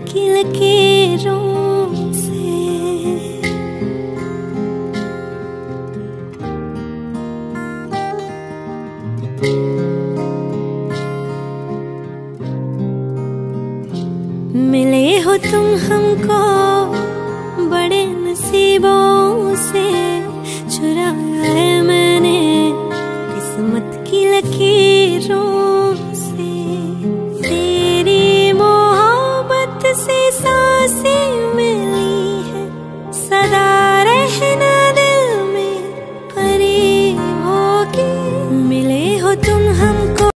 की लकीरों से। मिले हो तुम हमको बड़े नसीबों से, चुराया है मैंने किस्मत की लकीर